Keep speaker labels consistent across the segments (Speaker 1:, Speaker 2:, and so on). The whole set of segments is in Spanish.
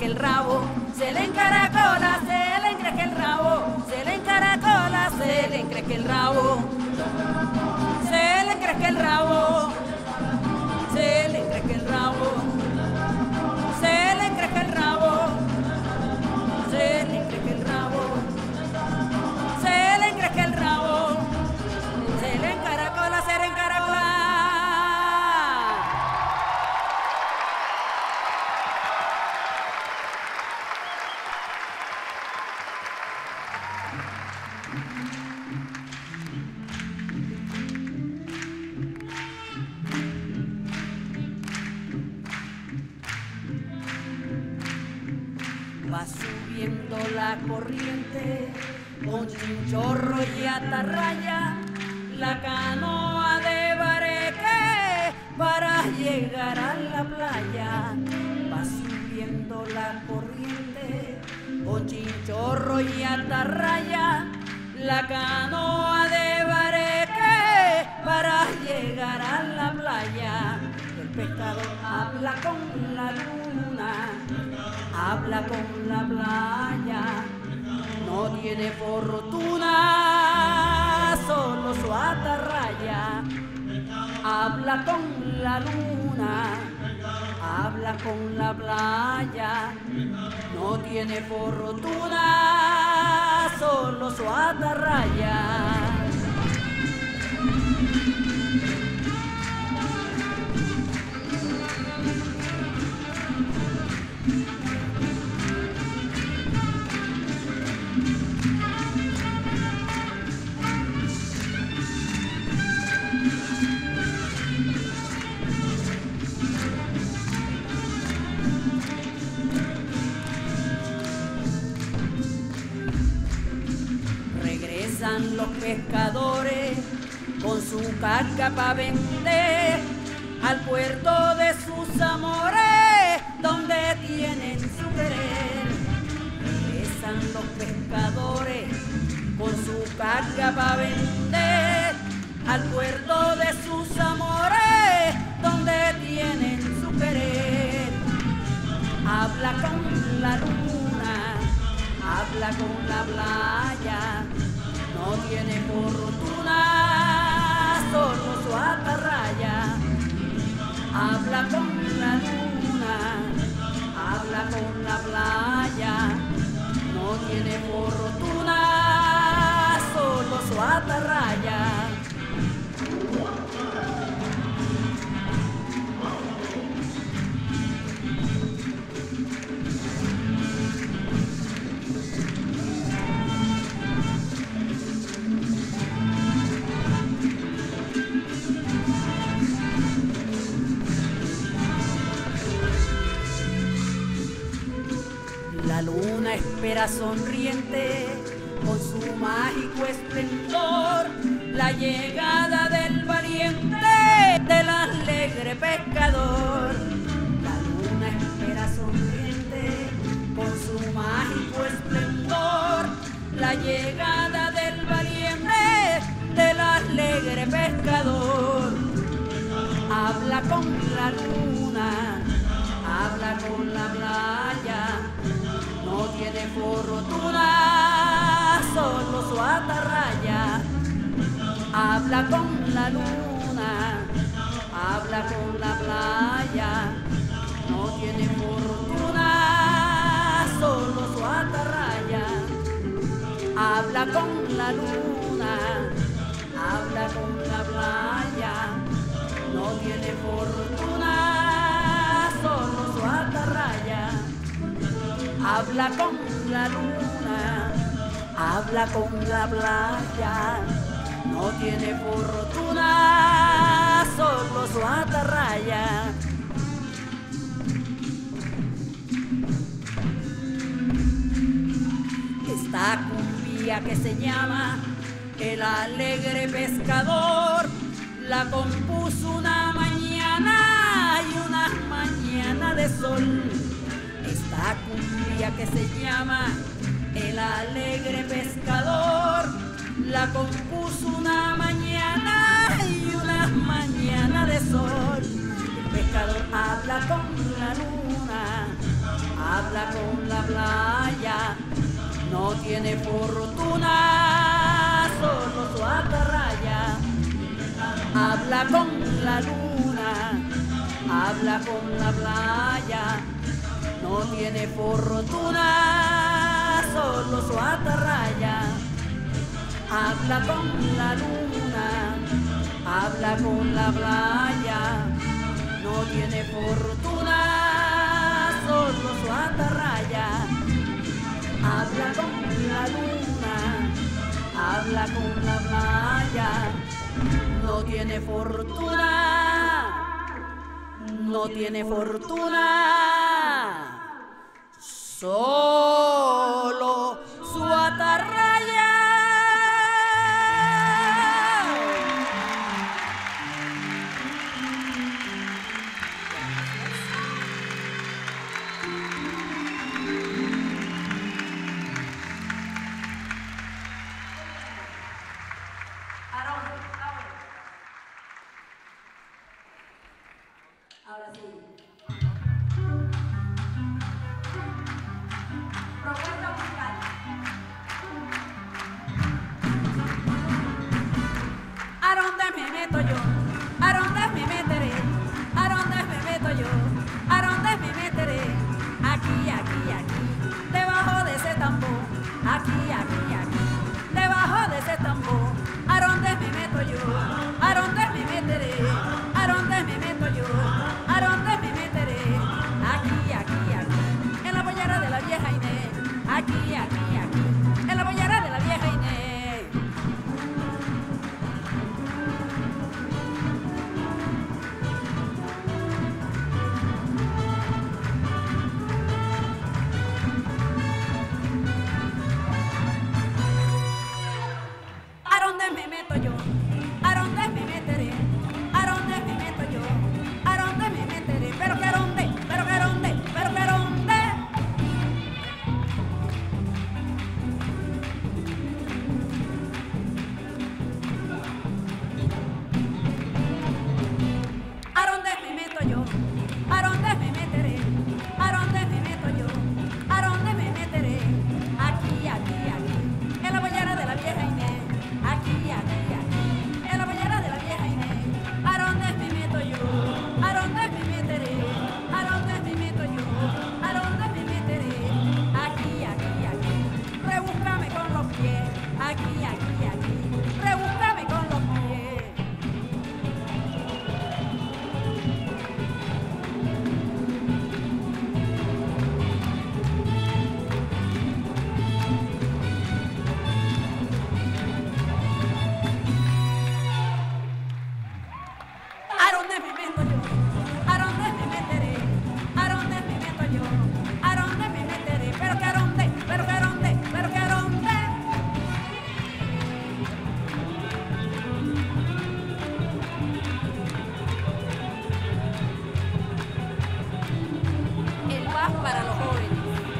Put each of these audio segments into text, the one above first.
Speaker 1: encresca el rabo, se le encaracola, se le encresca el rabo, se le encaracola, se le encresca el rabo, se le encresca el rabo, se le encresca el rabo, se le encresca el rabo, se le encresca el rabo, se le encresca el rabo, se le encaracola, se le encaracola. Va subiendo la corriente con chinchorro y atarraya, la canoa de bareque para llegar a la playa. Va subiendo la corriente con chinchorro y atarraya, la canoa de bareque para llegar a la playa. El pescador habla con la luna, habla con la playa, no tiene fortuna, solo su atarraya. Habla con la luna, habla con la playa, no tiene fortuna, solo su atarraya. Regresan los pescadores con su carga para vender al puerto de sus amores, donde tienen su querer. Regresan los pescadores con su carga para vender al puerto de sus amores, donde tienen su querer. Habla con la luna, habla con la playa, no tiene fortuna, solo su atarraya. Habla con la luna, habla con la playa, no tiene fortuna, solo su atarraya. La luna espera sonriente con su mágico esplendor la llegada del valiente, del alegre pescador. La luna espera sonriente con su mágico esplendor la llegada del valiente, del alegre pescador. Habla con la luna, habla con la playa, no tiene fortuna, solo su atarraya. Habla con la luna, habla con la playa, no tiene fortuna, solo su atarraya. Habla con la luna, habla con la playa, no tiene fortuna, solo su atarraya. Habla con la luna, habla con la playa, no tiene fortuna, solo su atarraya. Esta cumbia que se llama El Alegre Pescador la compuso una mañana y una mañana de sol. Esta cumbia que se llama El Alegre Pescador la compuso una mañana y una mañana de sol. El pescador habla con la luna, habla habla con la playa, no tiene fortuna, solo su atarraya. Habla con la luna, habla con la playa, no tiene fortuna, solo su atarraya. Habla con la luna, habla con la playa, no tiene fortuna, solo su atarraya. Habla con la luna, habla con la playa, no tiene fortuna, no tiene fortuna, solo su atarraya. Ahora sí. Propuesta musical. ¿A dónde me meto yo? ¿A dónde me meteré? ¿A dónde me meto yo? ¿A dónde me meteré? Aquí, aquí, aquí, debajo de ese tambor. Aquí, aquí, aquí, debajo de ese tambor. ¿A dónde me meto yo? ¿A dónde me meteré? ¿A dónde me meto yo? ¿A dónde me meteré? Aquí, aquí, aquí, en la pollera de la vieja Inés. Aquí, aquí, aquí, en la pollera de la vieja Inés. ¿A dónde me meto yo? ¿A dónde me meteré? ¿A dónde me meto yo? ¿A dónde me meteré? ¿Pero qué dónde? ¿Pero qué dónde? ¿Pero qué dónde? ¿A dónde me meto yo? ¿A dónde me meteré? ¿A dónde me meto yo? ¿A dónde me meteré? Aquí, aquí, aquí, en la pollera de la vieja Inés. Aquí, aquí, aquí, en la pollera de la vieja Inés. ¿A dónde me meto yo? ¿A dónde me meteré? ¿A dónde me meto yo? ¿A dónde me meteré? Aquí, aquí, aquí, rebúscame con los pies. Aquí, aquí, aquí, rebúscame con los pies. ¿A dónde me meto yo? ¿A dónde me meteré? ¿A dónde me meto yo? ¿A dónde me meteré? ¿Pero qué a dónde? ¿Pero qué a dónde? ¿Pero qué a dónde? El paz para los jóvenes.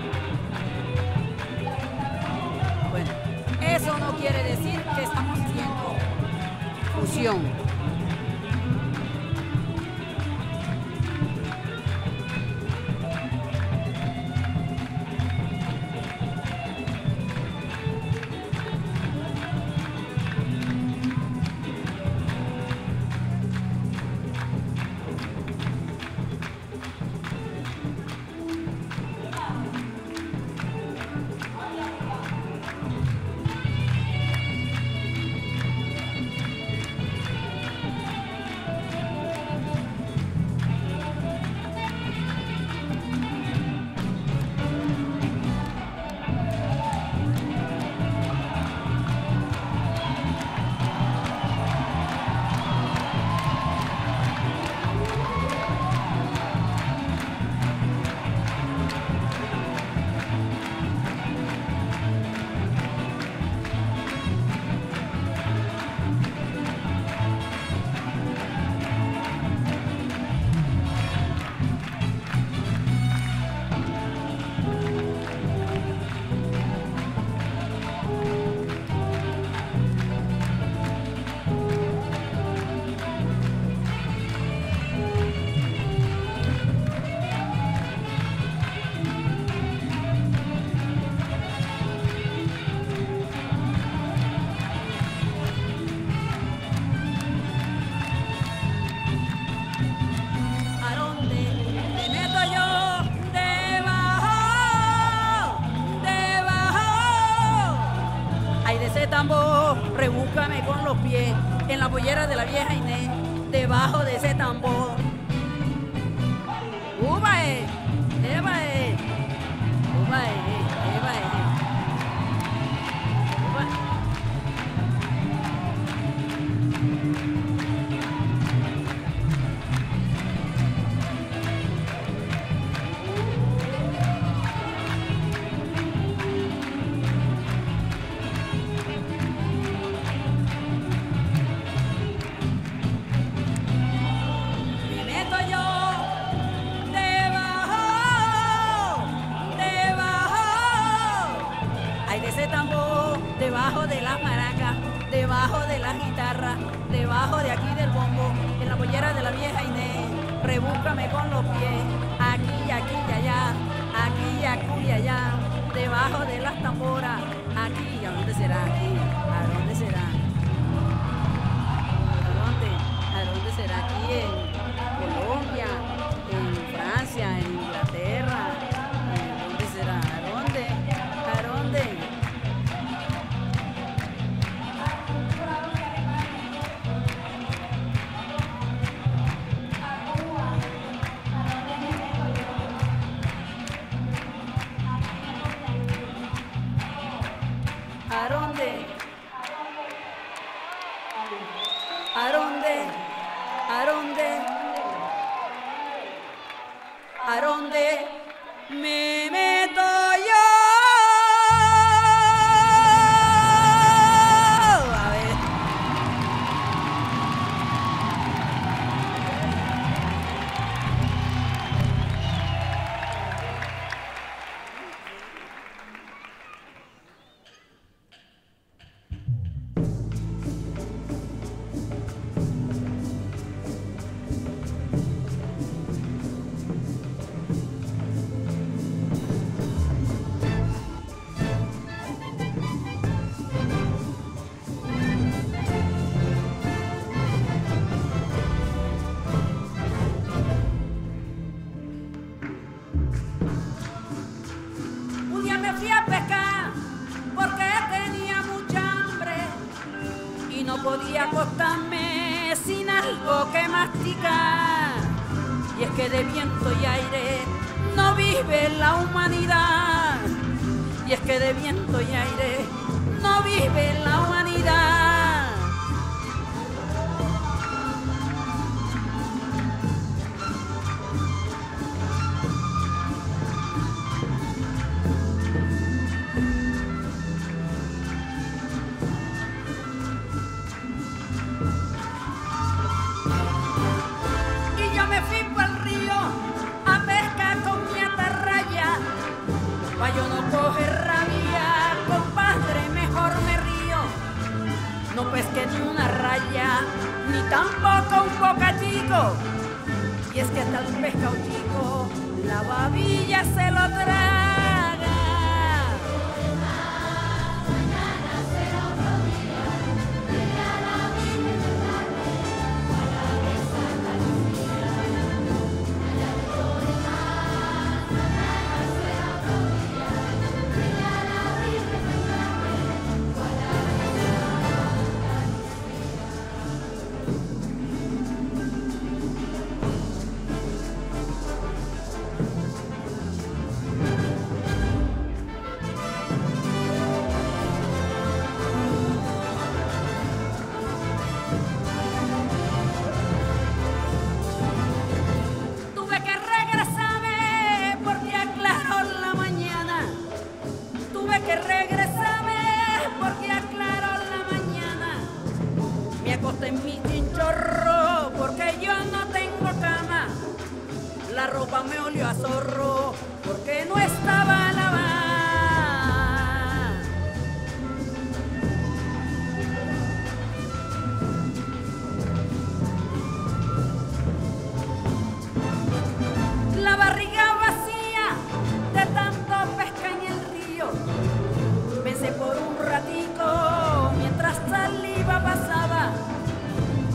Speaker 1: Bueno, eso no quiere decir que estamos haciendo fusión. tambor, rebúscame con los pies en la pollera de la vieja Inés, debajo de ese tambor. ¡Ubae! ¡Ebae! ¡Ubae! ¡Ebae! Debajo de las maracas, debajo de las guitarras, debajo de aquí del bombo, en la pollera de la vieja Inés, rebúscame con los pies, aquí y allá, aquí y allá, debajo de las tamboras, aquí, ¿a dónde será? Aquí, ¿a dónde será? ¿A dónde será? Aquí en Colombia, en Francia, en Inglaterra, ¿dónde será? ¿A dónde? ¿A dónde me meto yo? A ver. Fui a pescar porque tenía mucha hambre y no podía acostarme sin algo que masticar. Y es que de viento y aire no vive la humanidad. Y es que de viento y aire no vive la humanidad. Pa' yo no coger rabia, compadre, mejor me río. No pesqué ni una raya, ni tampoco un bocatico. Y es que hasta el pescado chico, la babilla se lo traga. En mi chinchorro, porque yo no tengo cama. La ropa me olió a zorro, porque no estaba lavada. La barriga vacía de tanto pesca en el río. Pensé por un ratico mientras saliva pasaba.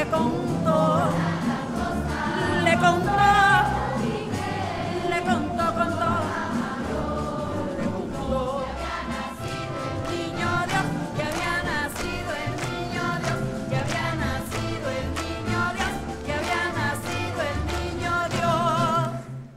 Speaker 1: contó, le contó, le contó, contó, le contó. Niño Dios, que había nacido el niño Dios, que había nacido el niño Dios, que había nacido el niño Dios.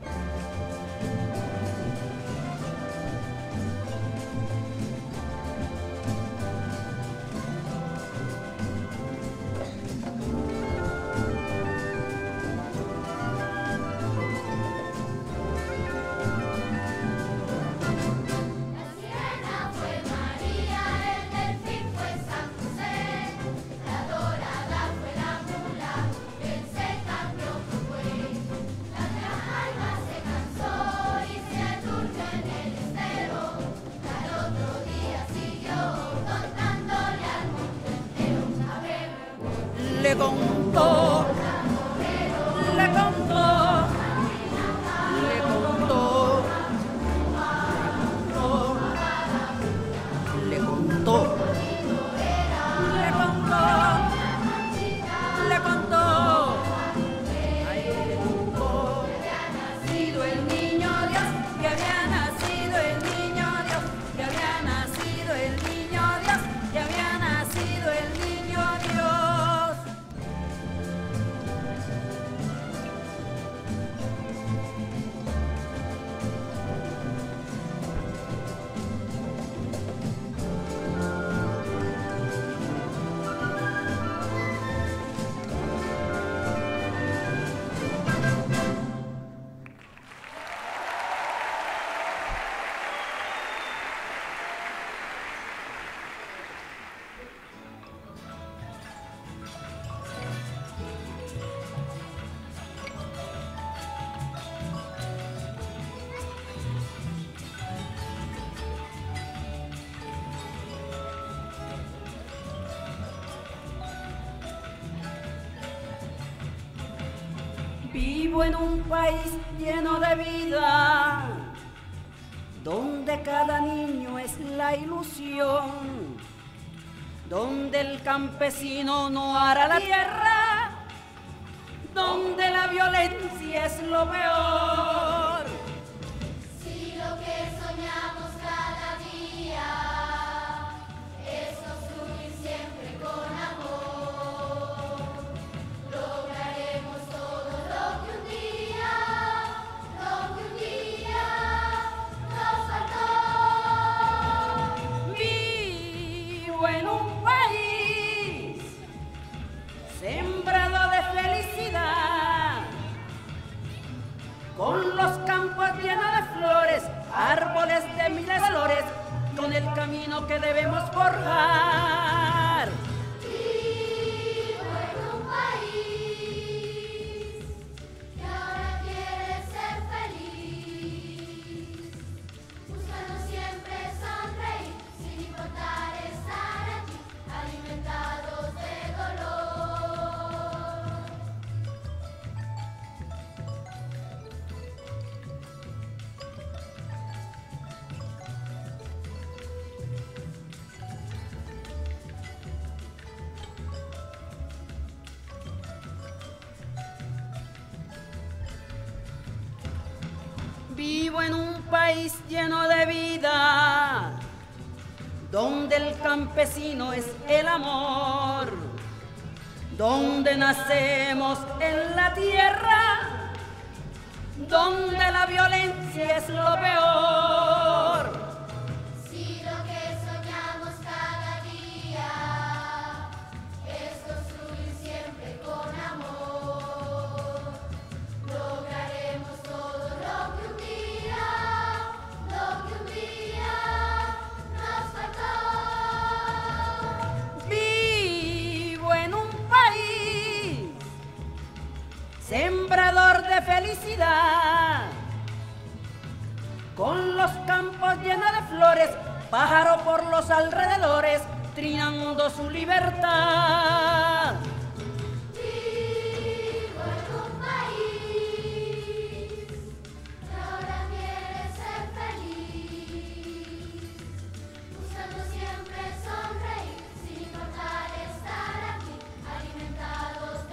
Speaker 1: Le contó, le contó, le contó, le contó, le contó, le contó, ay, le contó, que había nacido el niño Dios, que había nacido el niño Dios, que había nacido el niño Dios, que había nacido el niño Dios. Vivo en un país lleno de vida, donde cada niño es la ilusión, donde el campesino no hará la tierra, donde la violencia es lo peor.
Speaker 2: Si lo que soñamos cada día es construir siempre con amor, lograremos todo lo que un día nos faltó.
Speaker 1: Vivo en un país sembrado de felicidad, con los campos llenos de flores, árboles de miles de flores, con el camino que debemos forjar.
Speaker 2: Vivo en un país que ahora quiere ser feliz, buscando siempre sonreír, sin importar estar aquí, alimentados de dolor.
Speaker 1: Vivo en un país lleno de vida, donde el campesino es el amor, donde nacemos en la tierra, donde la violencia es lo peor.
Speaker 2: Si lo que soñamos cada día es construir siempre con amor, lograremos todo lo que un día nos faltó.
Speaker 1: Vivo en un país sembrador de felicidad, con los campos llenos de flores, pájaro por los alrededores, trinando su libertad.
Speaker 2: Vivo en un país que ahora quiere ser feliz, buscando siempre sonreír, sin importar estar aquí, alimentados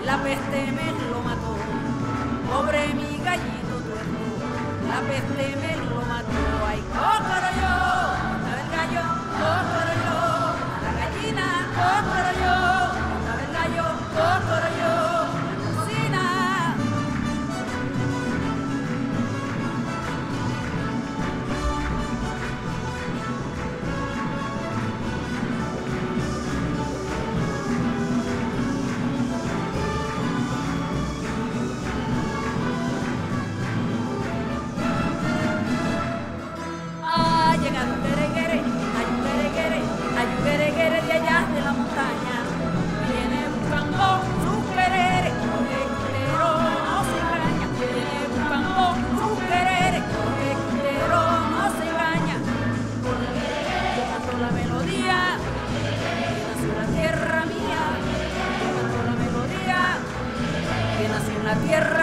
Speaker 1: la peste me lo mató. Pobre mi gallito tuerto, la peste me lo mató. Ay, cócoro yo, estaba el gallo, cócoro yo, a la gallina, cócoro yo, estaba el gallo, cócoro yo, la cocina. Ayuguereguere de allá de la montaña, viene buscando sus quereres, pero no se engaña, viene buscando sus quereres, pero no se engaña, yo canto la melodía, que nació en la tierra mía, yo canto la melodía, que nació en la tierra